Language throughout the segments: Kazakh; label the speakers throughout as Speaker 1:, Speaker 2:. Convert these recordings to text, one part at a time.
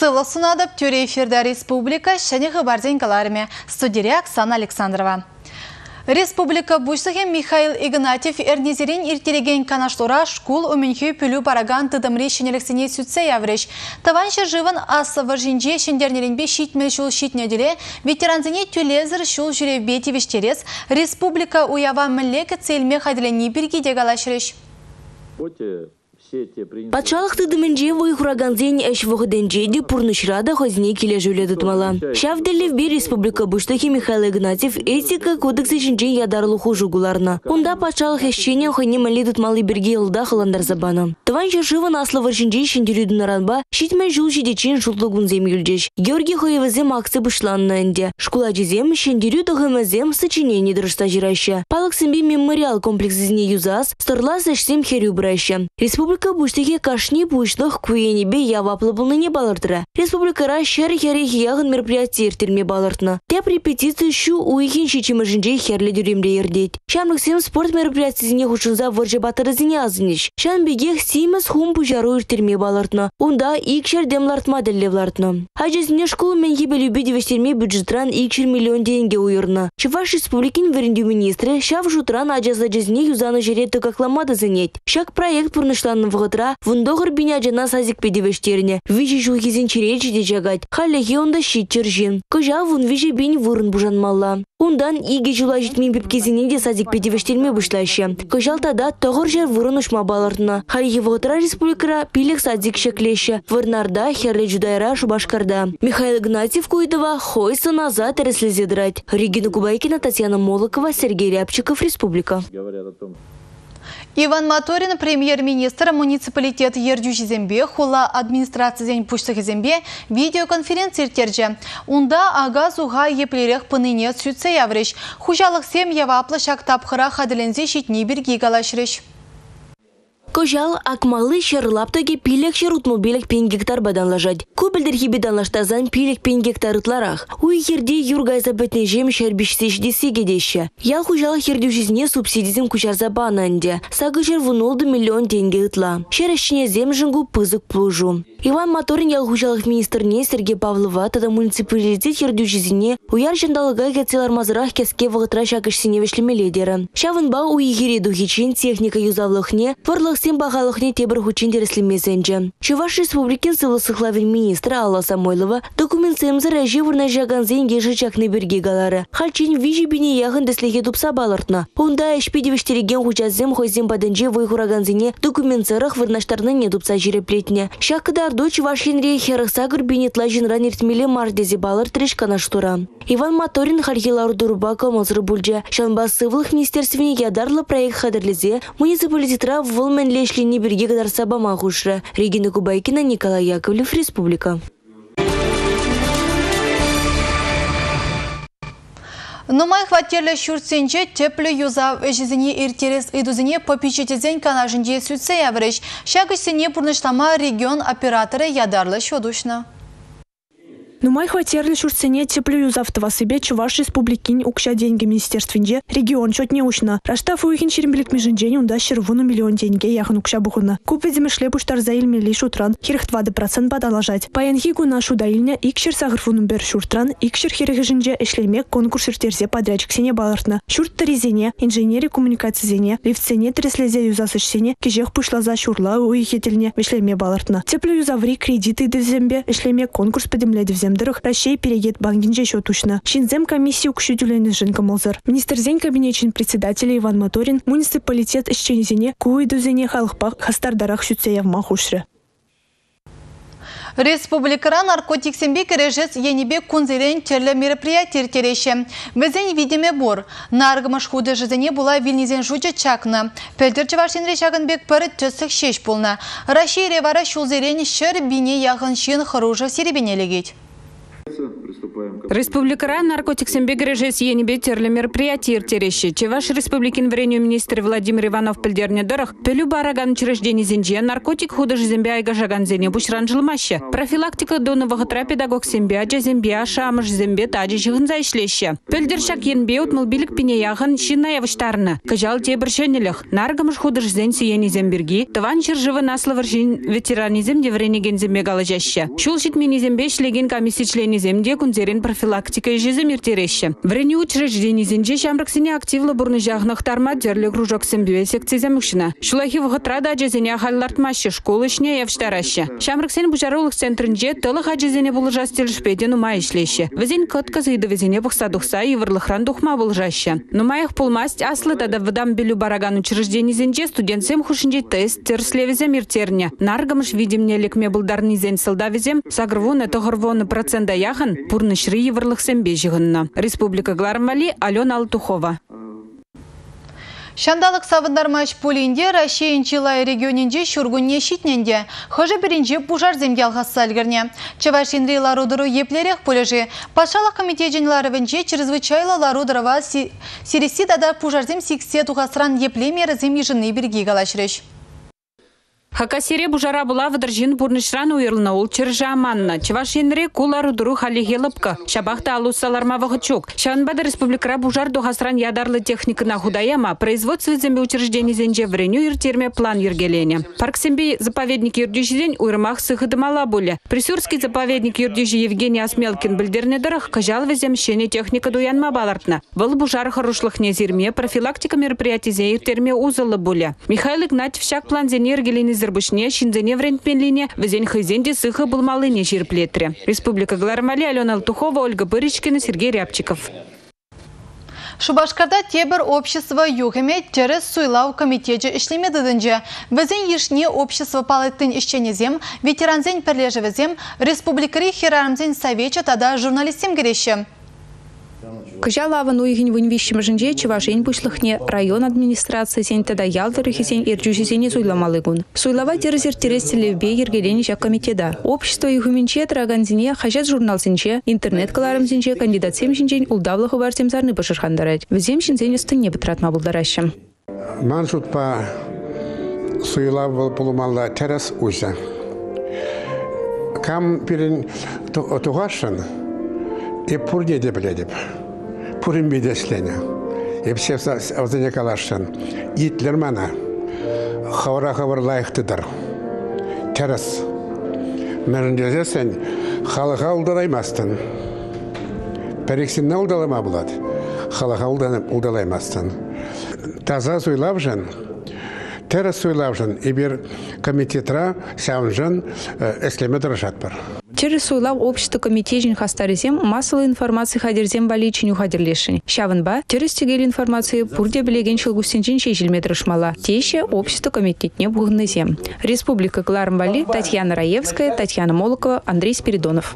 Speaker 1: Сывлық сунадып тюре эфирда республика шәне ғыбарден қаларыме. Студия Оксана Александрова. Республика бұшсығы Михаил Игнатьев әрнезерен иртелеген канаштора школ өмінхе пүлі бараган тыдымри шенеліксіне сүтсе явреш. Таваншы живын асывыр жинже шендернеренбе шитмел шул шитнеделе ветеранзіне тюлезір шул жүревбе тевештерес республика уява мүллек цельме хайдылені бірге дегалашыреш.
Speaker 2: Патшалық тыдымынже вой хураганзен әш вғыденжеде пурнышрада хозіне келе жөлі тұтмала. Шавделевбе республика бұштахи Михаил Игнатьев этика кодексы жинже ядарлығы жугуларына. Онда патшалық әшчене хойне мәлі тұтмалы бірге ұлда қыландар забаны. Тыван жашывын аслывыр жинже шендерюдің аранба шитмен жул жидечен жулдығын земгілдеш. Георгий Хоевізем аксы бұшланына әнде. Шкула жезем шендерю тұғымызем сычинені дұрышта жирайшы. Палық сімбе мемориал комплексізіне юзас, стырлас әшсем херю бұрайшы. Республика бұштығы кашни бұшлық күйенебе яваплы бұлныне балырдыра. Республикара шәрі-хәрі яғын мероприятие ертерме балыртны. Теп репетиция шу уйхен шечімі жінже херлі дүремле ердет. Шамлықсем спорт мероприятизіне хұшынза выржы батырызіне азынеш. Шанбегех сейміз хум бұжару ертерме балыртны. Онда икшер демлартма дәллевлартны. Хажезіне школы мен ебелюбе девештерме бюджетран икшер миллион деньги уйырны. Чуваш республикин веренду министрі шав жутран ажаза жезіне юзаны жеретті какламады зенет. Шак проект пұрнышланын вғытра, вұндоғыр биня жана сазик педевештеріне. Вижі жулгезін черечі де жагать. Халлеге онда щит чержин. Кожа вұн вижі бен вұрын бұжанмалла. Ондан иге жула житмен бепкезіне де сазик педевештерме бұшлайшы. Кожал тада тоғыр жер вұрын ұшма балыртына. Халеге вғытра республикара пилек сазик шеклеші. Вырнарда херле жудайра шубашкарда. Михаил Игнатьев Куйдова хойса назад реслезедрать. Регина Кубайкина, Татьяна Молокова, Сергей Рябчиков, Республика.
Speaker 1: Иван Моторин, премьер-министр муниципалитет Ердюжизембе, хула администрация день Пуштахизембе, видеоконференция терже. Унда ага зуга еплерех пыныне сүтсе явреш. Хужалық сем яваплы шактапхыра хадылензе шитни бірге галашреш.
Speaker 2: Кожал акмалы шерлаптаги пилек шерутму белек пен гектар бадан лажать. Көбілдерхи бедан лаштазан пилек пен гектар ытларах. Уй херде юргайза бетне жем шербишсешде сегедеші. Ял хужалы херде жизне субсидизм кучарза бананде. Сагы жер вунулды миллион деньги ытла. Шерещине зем жингу пызык плужу. Иван Моторин ял хужалых министрне Сергей Павлова тада муниципалитет херде жизне уяр жандалыга гецелар мазырах кеске вғытра шакышсине вешлемеледері. Шавынба уй хереду хичин техника юзавлыхне варлых сем бағалықне тебір хучин дереслемезенже. Чуваш республикин сывлысықлавин министра Алла Самойлова документ семзір әже вырна жаганзен ежі чакны берге галары. Халчин вижі біне яғын деслеге дупса балыртна. Онда әшпедевіштереген хучазем хойзем баденже войхураганзене документ сырық вырнаштарны не дупса жиреплетне. Шақыдардо Чувашин рейхерықса гүрбенетла жинран ертмеле мардезе балыр треш канаштура. Иван Моторин хархилар дурбака мозры бульджа. Шанба сывлық министерствіне ядарлы проект хадырлезе муниципалитетра волмен лешлини берге гадарса бама хушра. Регина Кубайкина, Николай Яковлев, Республика.
Speaker 1: Нумай хватерлі шүртсенже теплі юзав әжізіне ертерес идузіне попечетезен канажынде сүтсе явреш. Шагышсене пұрнышлама регион операторы ядарлы шодушна.
Speaker 3: Нумай хватерлі шүртсене теплі юзавтыва себе Чуваш республикин укша деньги министерствинже регион чот не ушна. Раштав уйхин шерембелек меженжен унда шервуну миллион деньги яхын укша бухуна. Купе демешле пуштар заилме ли шутран хирх 20% бадалажать. Паянхи гуна шудаильня икшер сагырфунун бер шуртран икшер хирхежинже эшлемек конкурс иртерзе подрядчик сене балыртна. Шурт таризене, инженери коммуникации зене, лифтсене треслезе юзасышсене, кежех пушлаза шурла уйхетельне эшлеме балыртна. Теплі юзаври кредиты девзембе эшлемек конкурс подемле девзем. Россия перегет банкинже счетушна. Шинзем комиссию кшютюлены жинка молзар. Министр зень кабинечин председателя Иван Моторин муниципалитет ищензене куйдузене халықпақ хастардарах шүтсе явма хушры.
Speaker 1: Республикара наркотик сембе кережес енебе кунзелен терлі мероприятие тереші. Везен видеме бор. Наргымыш худы жизене була вильнезен жуджа чакна. Пелдер Чувашин решагынбек пәрі төсік шеш болна. Раши ревара шулзелен шыр бине яғын шин хыружа серебенелегет.
Speaker 4: Республикара наркотик сэмбегрежес енебе терлі мероприятие терещи. Чеваш республикин врению министр Владимир Иванов пілдерне дырых, пөлі бараган учреждений зенже наркотик худыш зембе айга жаган зене бушран жылмаще. Профилактика донового педагог зембе, аджа зембе, ашамыш зембе таджи жығынза ишлеще. Пөлдершак енбе утмылбилік пине яғын шина явыштарны. Кажал тебіршенеліх, наргамыш худыш зен сиени земберги, тыван жыржывы наслывыр жин ветеранизм девренеген зембе галажаще. Шул житмени зембе шлеген комиссия члени земде кунзерен профилактика и жиземир терещи. Врени учреждений зенже шамраксине активлы бурны жағнық тарма дерлі кружок зембе секции замыкшина. Шулахи вғытрада аджезене ахаллартмаще школы шне явштараще. Шамраксен бужарулық центрінже тылық аджезене булыжа стелшпеден ума ишлеще. Візен кыткызы иды візене бұқса-дұқса и вырлықран дұқма булжаще. Нумаях пулмасть аслы тада вдам белю бараган учреждений зенже студентсем хушинже тест терслевізем иртерне. Наргамыш видимне лекме булдарный зен сылдавізем сагрвуны тоғырвуны процента яғын пурны шры еврлық сэмбе жығынна. Республика Глармали, Алена Алтухова.
Speaker 1: Шандалық савындармаш полинде Россиян Чилай регионинде шургунне шитненде. Хожы бірінже пужар земге алғасы алгірне. Чавашинри ларудыру еплерек полежи. Пашалық комитетен ларывенже чрезвычайлы ларудырова сиреси дада пужар зем сиксе туғасран еплемер зем ежіні бірге галашреш.
Speaker 4: Хакасире бужара була выдержин бурнышран уйрлна ул чыржа аманна. Чавашинре кулару дуру халихе лыпка. Шабахта алуссаларма вахачук. Шанбада республикара бужар духасран ядарлы техника на худаяма. Производство земли учреждений зенже вреню иртерме план ергелене. Парксемби заповедник юрдюжи уйрмах сыхыдымала буля. Присюрский заповедник юрдюжи Евгений Осмелкин бильдерне дырах кажал земщене техника дуянма балартна. Вал бужар харушлых незирме профилактика мероприятий зе иртерме узалы буля. Михаил Игнатьев шак план зене ергелене Зербушне, шинзене врентменлине, везень хайзенде сыха был малыне жирплетре. Республика Глармали, Алена Алтухова, Ольга Пыричкина, Сергей Рябчиков.
Speaker 1: Шубашкарда тебір общество югеме терес суйлау комитеті ішлемедідінже. Візен ешне общество палеттін ішченезем, ветеранзен перлежевезем, республикари херарамзен советча тада журналистем кереші.
Speaker 5: Кыжалавын уйгин вынвищем жинже Чевашень пушлыхне район администрации сень тада ялдырыхи ирджушисене суйламалыгун. Суйлава терезер терестелевбе ергелени жак комитеда. Общество югуменче траганзине хажат журнал сенче, интернет каларым сенче кандидат сем шинчен улдавлаху бар семзарны пашырхандарать. Візем шинзене стыне бітратма булдаращам.
Speaker 6: Маншут па суйлав полумалла терес уйса. Кам пирин тугашын и пурне де бледеп. Пурим бедеслене. И все авзене калашын. Итлер мана. Хавар лайықтыдыр. Терес. Мәріндезесен халыға ұлдалаймастын. Пәрексінне ұлдалама болады. Халыға ұлдалаймастын. Таза суйлав жын. Терес суйлав жын. Ибір комитетра сяун жын эслеме дырышат бар.
Speaker 5: Через суйлав общество комитетин хастаризем массовой информации хадерзем баличиню хадерлешин. Шаванба через тегель информации пурде билеген шелгустенчин шейжилметрышмала. Теше общество комитетне бугнезем. Республика Глармбали, Татьяна Раевская, Татьяна Молокова, Андрей Спиридонов.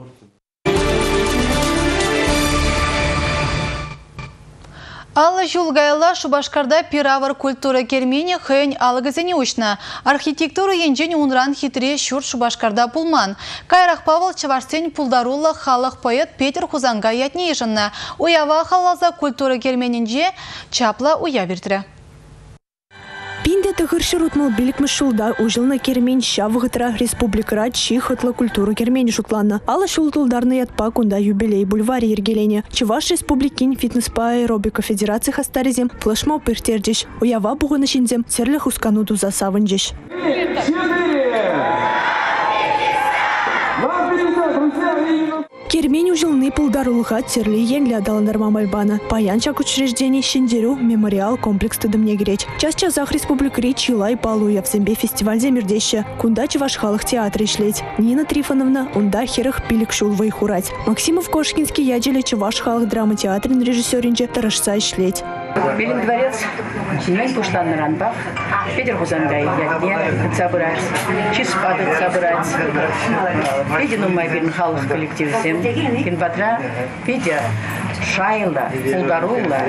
Speaker 1: Алла Жулгайла Шубашкарда пиравар культура кермени хэнь алгазени учна. Архитектура енжен унран хитре шур Шубашкарда пулман. Кайрах Павел Чаварсен пулдарула халах поэт Петр Хузанга ятнейжанна. Уява халаза культура керменинже чапла уявиртре.
Speaker 3: Пинде тахыршыр утмал билікмі шулда ужылна кермен шавғытра республикара чихытла культуру кермени шутланна. Ала шултылдарны ятпа кунда юбилей бульваре ергелене. Чуваш республикин фитнес-па аэробика федерации хастаризем флешмау пыртердеш. Уява буғыны шинзем серлих ускану дуза савынжеш. Кермень ужылны пулдарулға терли енлі адаландарма мальбана. Паянчак учреждений Шиндеру мемориал комплекс тыдымне греч. Час-часах республикари Чилай палуя в зембе фестиваль земердеща. Кунда Чевашхалых театр ишлеть. Нина Трифоновна унда херах пилик шул вайхурать. Максимов Кошкинский ядели Чевашхалых драма театрин режиссеринже тарашса ишлеть.
Speaker 7: Белин дворец, Синьмень Пуштан Ранбах, Петер Хузангай, Ядне, собрать, Чиспады собрать. Видя, ну, мой Белин Халов коллектив всем, Кинбатра, видя, Шайла, Улдарула,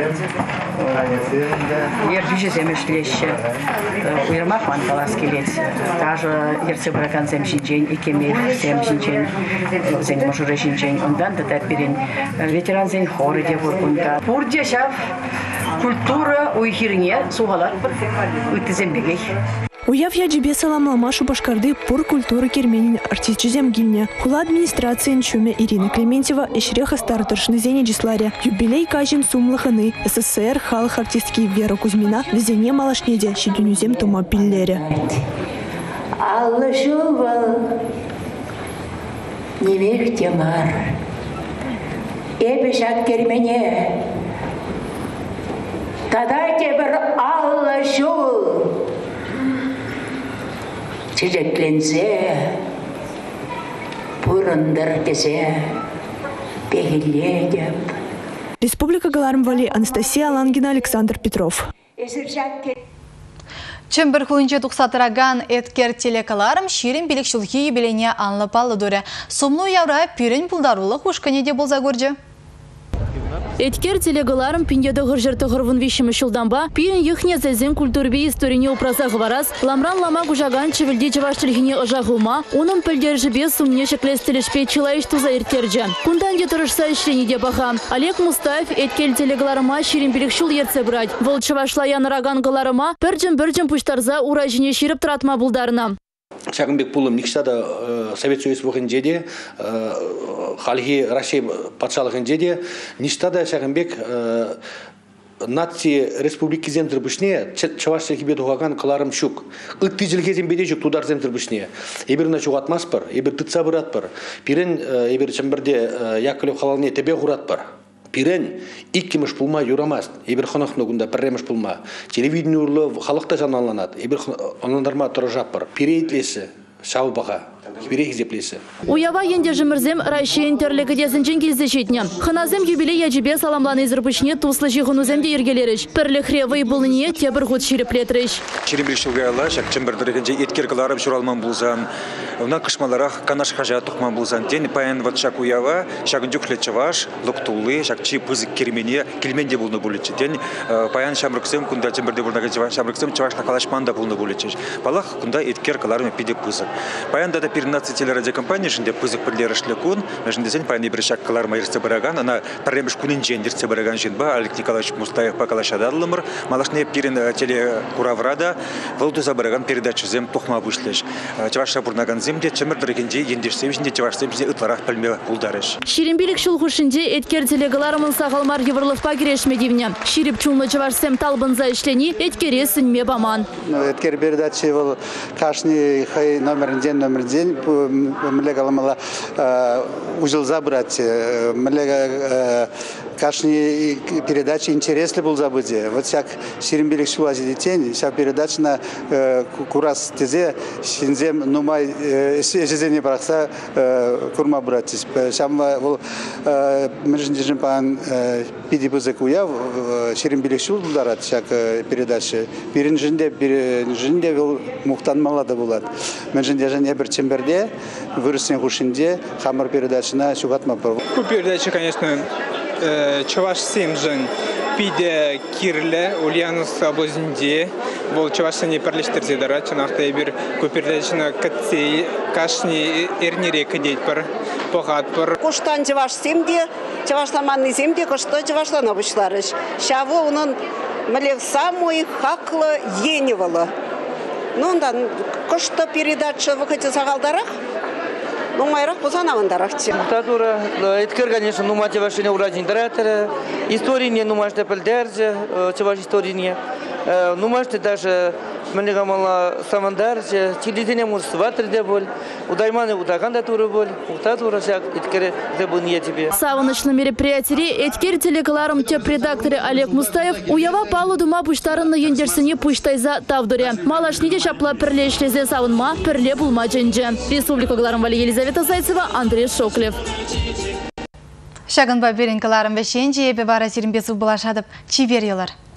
Speaker 7: Ержище земешлеще, Уйрмах Манкаласки лет, даже Ерцебракан земшинчень, и Кемир земшинчень, земмашурышинчень, ондан татапирин, ветеран зень хоры девуркунда. Пурдя шав культура уйхирне сугалар уйтызембегей.
Speaker 3: Уяв яджибе саламлама Шубашкарды пур культуры керменин артистчизем гильне. Хула администрациян чуме Ирина Клементьева ишреха старторшны зене джисларе. Юбилей кажем сумлаханы СССР халых артистки Вера Кузьмина везене малашнеде щедюнюзем тума пиллере.
Speaker 8: Алла шулвал невех темар. Эбешак кермене. Тадайте бір Алла шул. Çiçeklense, purundur kese, pehille деп.
Speaker 3: Республика Галармвали, Анастасия Лангина, Александр Петров.
Speaker 1: Чембер хулынче тухсатыраган эткер телекаларым ширин билекшілгі ебелене анлапалы дөрі. Сомлу явра пирен пулдарулы хушканеде болза көрді.
Speaker 9: Эткер телегаларым пиндеді ғыржырты ғырвын вишімі шылданба, пирен ехне зәзен культурбе историне упраза ғыварас, ламран лама гужаган чевілде чеваштылгіне ұжағылма, оның пілдержібе сумне шеклестілішпе чилайш туза ертерджі. Кундан де тұрышса ішленеде баға. Олег Мустаев эткел телегаларыма ширин білікшіл ерце брать. Вол чевашлаян раган галарыма бірджін пуштарза ура жіне ширіп тұратма бұлдарына.
Speaker 10: Шагынбек пулым никштада Совет Союз вогынде де, халхи Россия патшалығынде де, ништада Шагынбек нации республики земдір бішне, чавашты кебе дуғаған қыларым шук. Үтті жылге зембеде жүк тудар земдір бішне. Ебіріна чуғатмас бір, ебір тұтса бұрат бір. Пирен ебір чымбірде якілі қалалыне тебе ғұрат бір. Пирен иккемеш пулма юрамаст. Ебір хонақны күнда пірремеш пулма. Телевидение ұрлы халықта жаналанады. Ебір онандарма тұры жаппыр. Пире етлесі, шау баға.
Speaker 9: Уява енде жымырзем Райши интерлігі дезінчен келзі жетіне. Хыназем юбилей яджібе саламланы зірпішіне туслы жиғынуземде ергелеріш. Пірлі хревы бұлыне тебір ғуд ширеплетріш.
Speaker 11: Ширембелшілге ала, шак чымбірдірігінже еткергіларым жұралман бұлзан. Уна қышмаларақ канаш қажа тұқман бұлзан. Ден паян ват шак уява, шагын жүклет чаваш, лұқтулы, шак чи пызык кермене, келменде бұлны бұлычы. Ден паян шамрықсем, күнда чымбірде бұлнағы шамрықсем чавашна қалашманда бұлны бұлычы. Балақ күнда еткергіларым пиде пызык. Паянда да нация телерадиокомпания шінде пызык бірлері шлікун, жіндесен пайны бір шақ қылар майырсы бараган, ана пәрреміш күнін жендерсе бараган жинба, Олег Николаевич Мустаев покалашададылымыр, малашне пирен телекураврада, вылтуза бараган передачызем тұқма бұшлеш. Чаваша бұрнаган земде, чымырдыргенде ендерсем жінде чавашсемде ытларақ пілме ұлдарыш.
Speaker 9: Ширинбелік шылғы шінде еткер телегаларымын сағалмар еврлықпа керешмедевіне. Ширип чулны чавашсем талбынза ішлені, еткере сінме баман.
Speaker 12: Еткер передачы бұл қашны хай номер день млега ламала ужылза брать, млега кашни передачи интересны был забыде. Вот всяк Ширимбелик шулази детей, вся передача на курас тезе, шинзем нумай ежеземне брахса курма брать. Сам вол междежим пан пиди бузекуя Ширимбелик шул дарат всяк передача. Перенжинде вол мухтан малада булат. Междежен ебер чемберде, выросен хушинде, хамар передачина шугатма пор.
Speaker 13: Передача, конечно, чаваш семжен пиде кирле Ульянус обозинде, бол чавашне перлештерзе дара, чанахта ебер передачина катсей кашни эрнире кадет пар погат пар.
Speaker 14: Коштан чаваш семде, чавашламанный семде, кошто чавашлан обычларыш. Шаву унун млег самой хаклы еневала. Ну да, кошто передача выходит загалдарах. Ну, майрах позанавандарах.
Speaker 15: Татура, эткер, конечно, ну мотивашение урадин дратера, истории не, ну можете пельдерзе, чеваш истории не, ну можете даже мне гамала самандарзе, телевидение может сватрде боль, удайманы удаганда тура боль, утатура всяк эткер дебун не тебе.
Speaker 9: Саваночный мероприятие эткер телекаларым теп редакторы Олег Мустаев уява палу дума пуштарын на ендерсине пуштайза тавдуре. Малашниде шапла перлешлезе савынма, перле булма дженже. Республика Галармвали Елизавета Зайцева, Андрей Шоклев.
Speaker 1: Шагын ба беренкаларым вешенже ебе бара 25 булашадып чибер елар.